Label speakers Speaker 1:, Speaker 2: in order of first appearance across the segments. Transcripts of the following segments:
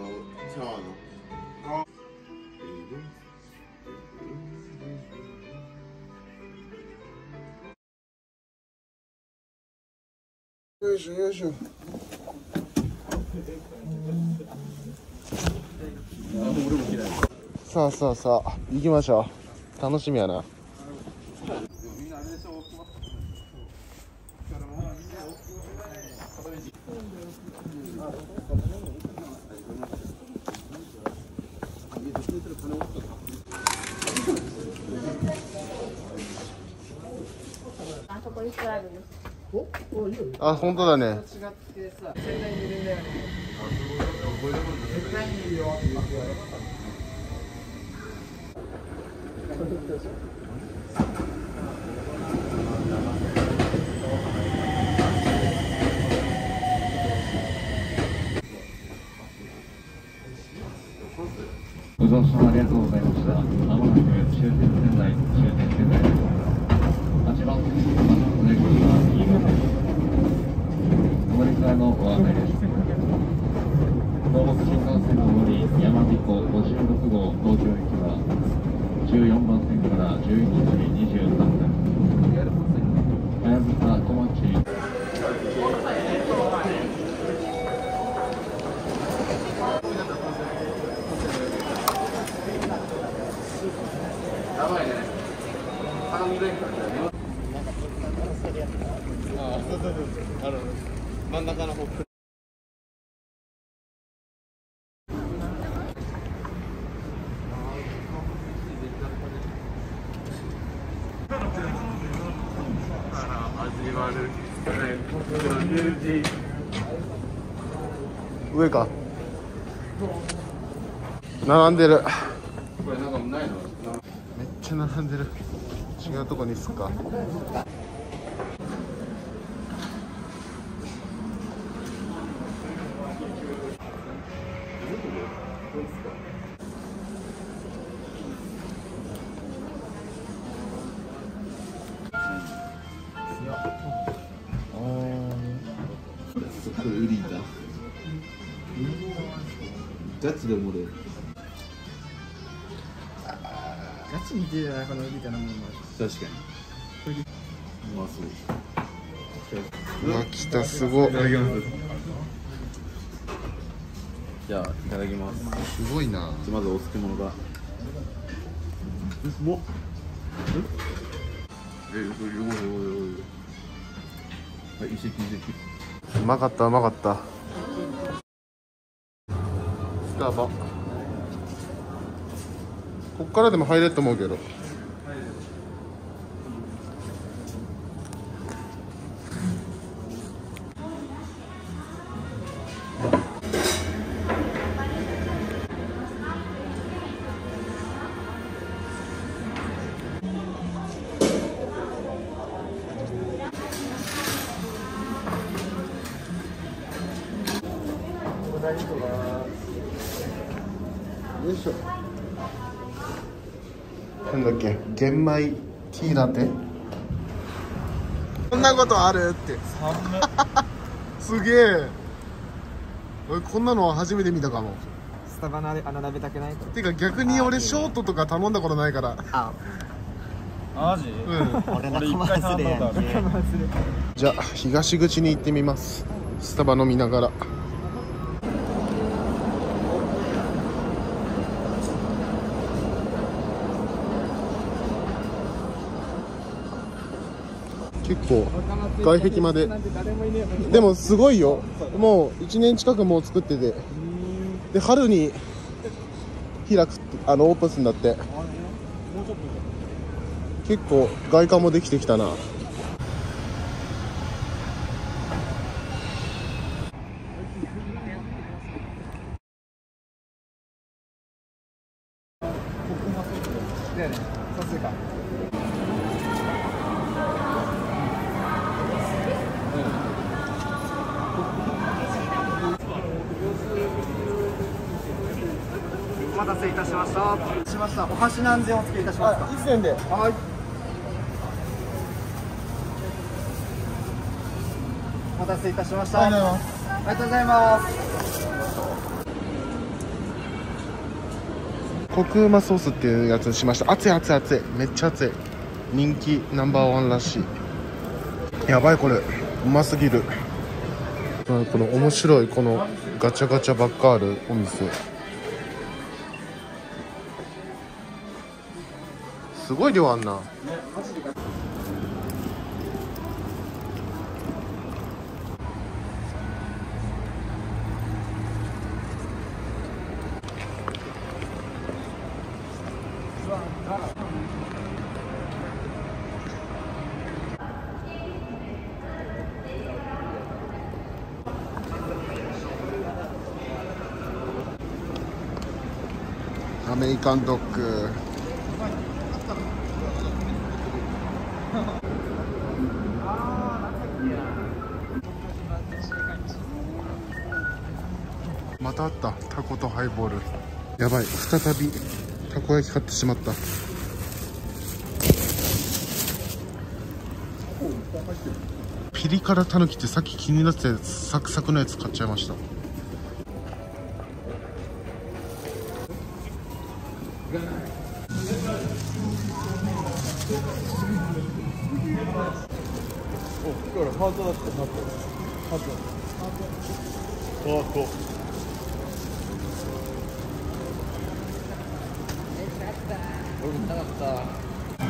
Speaker 1: シャワーの。よいしょよいしょ。さあさあさあ行きましょう。楽しみやな。
Speaker 2: あそこいくらあるんです。
Speaker 1: あ、本当だね。
Speaker 3: ご乗車ありがとうございました。まもなく終点仙台、終点仙台です。8番線のままお出口は右側です。お乗り換えのご案内です。東北新幹線の上り山彦56号東京行きは14番線から11時23分。はやぶさ小町。真ん中の方。上か。並んでる。これなんかないの？めっちゃ並んでる。違うとこにすっか。これウリだ。ガチで漏れる。
Speaker 4: ガチに出てないこのウリタのもの。
Speaker 1: 確かに。うまそう。うわ、来た、すごい。いただきます。じゃあ、いただきます。すごいな。まずお漬物が。うまっ。はい、一石。うまかった、うまかった。スタバ。こっからでも入れると思うけど。よいしょ。なんだっけ、玄米ティーラテ。こんなことあるってすげえ。俺こんなの初めて見たかも。
Speaker 4: スタバの穴食べたくないと。
Speaker 1: てか逆に俺ショートとか頼んだことないから。
Speaker 4: あ、
Speaker 5: マジ？
Speaker 1: うん。
Speaker 5: 俺一回頼んだことある。
Speaker 1: じゃあ東口に行ってみます。スタバ飲みながら。結構外壁まで。でもすごいよ。もう1年近くもう作ってて、で春に開くオープンするんだって。結構外観もできてきたな。
Speaker 4: お待たせいたしました。お箸何膳お付けいたしますか。
Speaker 1: 1膳で。
Speaker 4: はい。お待たせいたしました。
Speaker 1: ありがとうございます。
Speaker 4: ありがとうございます。
Speaker 1: コクうまソースっていうやつにしました。熱い熱い熱い、めっちゃ熱い。人気ナンバーワンらしい。やばい、これうますぎる。この面白いこのガチャガチャばっかあるお店、すごい量あんな。アメリカンドッグ。またあった、タコとハイボール。やばい、再びたこ焼き買ってしまった。ピリ辛たぬきってさっき気になってたやつ、サクサクのやつ買っちゃいました。
Speaker 5: ハートだって、ハート。俺もなかった。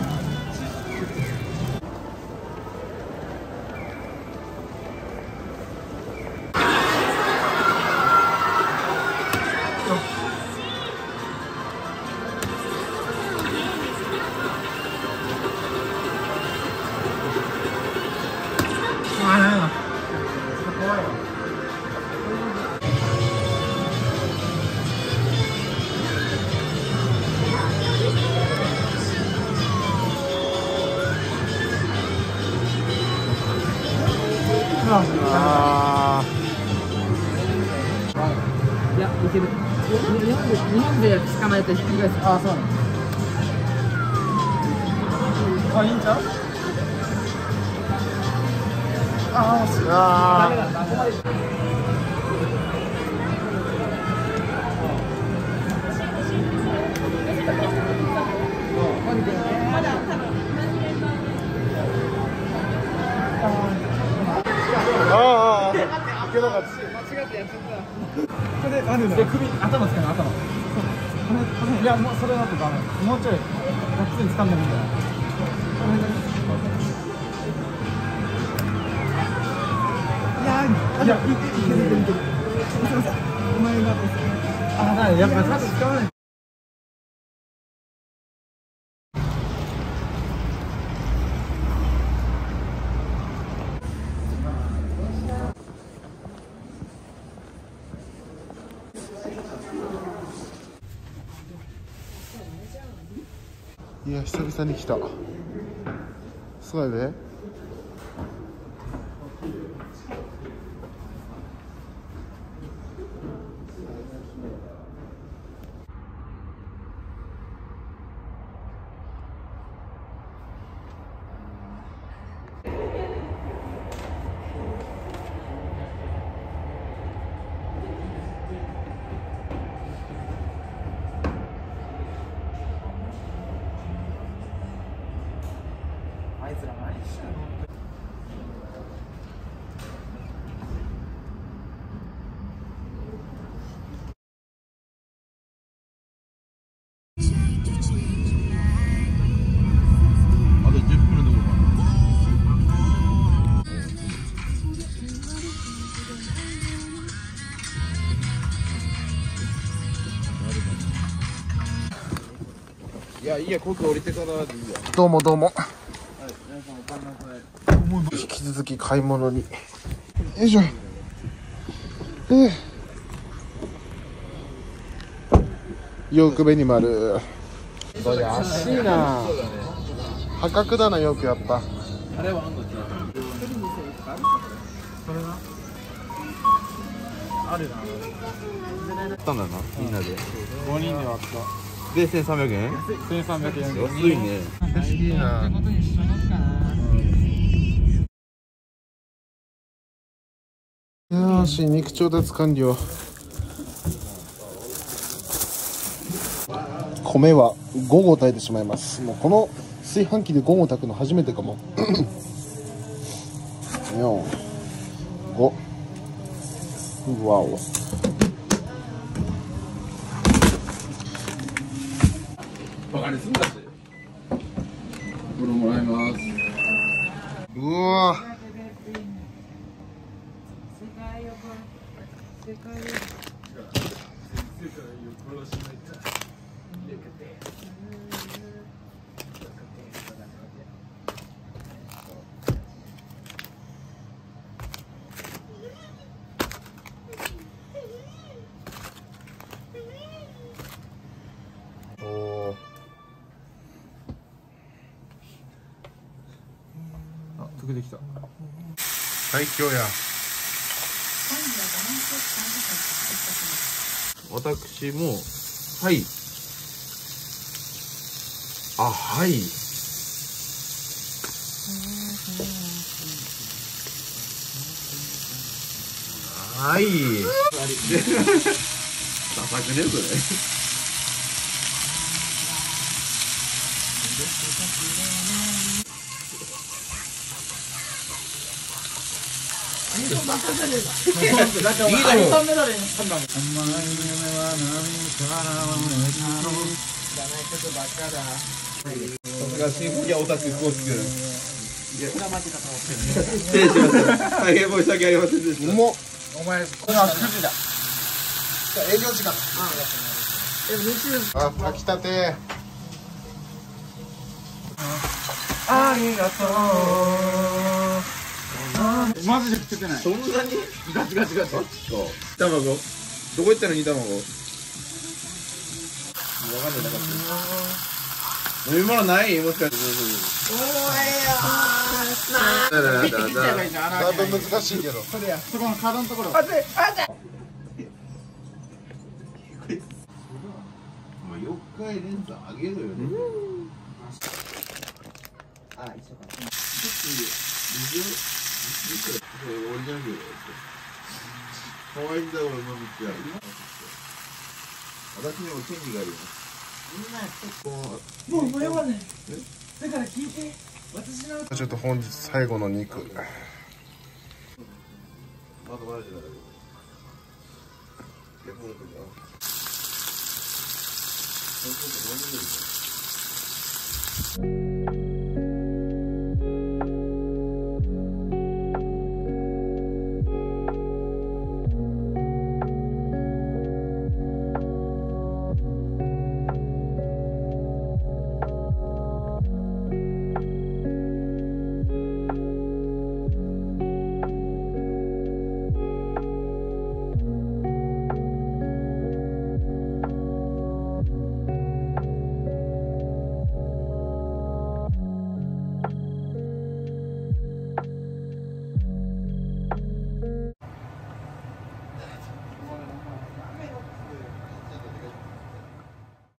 Speaker 4: いや、いける。日本で捕まえてひっくり返す。ああ、そうなの。
Speaker 5: あ、いいんちゃう？
Speaker 1: ああ、
Speaker 4: ダメだ、ここまで。
Speaker 1: ああ、いけなかった。
Speaker 4: 間違ってやっちゃった。
Speaker 5: これあるの。首、頭つけない、頭。いや、もうそれだとダメ。もうちょい、がっつり掴んでみたいな。いや、いける。すみません。お前が。あ、だ、やっぱり使わない。
Speaker 1: いや、久々に来た。すごいね。
Speaker 5: あいつら何してんの？
Speaker 1: あと10分でも
Speaker 5: いや、いいや、ここ降りてからでいいや。
Speaker 1: どうもどうも。
Speaker 5: 皆さんおかえりなさい。
Speaker 1: 引き続き買い物に。よいしょ。ヨークベニマル。安いな。破格だな、よくやっぱ。
Speaker 5: あれはあんの違う。それな。あるな。
Speaker 6: ったんだな、みんなで。
Speaker 5: 5人で割った。
Speaker 6: で、1300円。
Speaker 5: 1300円。
Speaker 6: 安いね。
Speaker 1: いいな。よし、肉調達完了。 米は5合炊いてしまいます。もうこの炊飯器で5合炊くの初めてかも。4、5。わお。
Speaker 6: バカにすんだし。これもらいます。
Speaker 1: うわー。おー。
Speaker 5: あ、溶けてきた。
Speaker 1: 最強や。
Speaker 6: 私も、はい。あ、はい。はい。ダサくね、それ。大変申し訳ありませんでした。
Speaker 1: うまっ。お前、これは9時だ。営業時間。あ、炊きたて。
Speaker 5: ありがとう。マジでつけてない。
Speaker 6: そんなに
Speaker 5: ガチガチガチ。
Speaker 6: 卵どこ行ったの煮卵わかんないなかった飲み物ないもしかして
Speaker 1: だいぶ難しいけど。
Speaker 5: それや、そこの角のところ。
Speaker 6: お前4回連鎖あげるよね
Speaker 4: あ、一緒か。
Speaker 6: オリジナルで可愛いんだ俺の道は私にも権利があります
Speaker 4: もうやばね。だから聞いて。私の。
Speaker 1: ちょっと本日最後の肉。
Speaker 6: まだバレてないいや、この時は。